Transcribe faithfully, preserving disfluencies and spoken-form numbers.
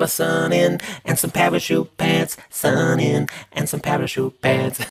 my son in, and some parachute pants, son in, and some parachute pants.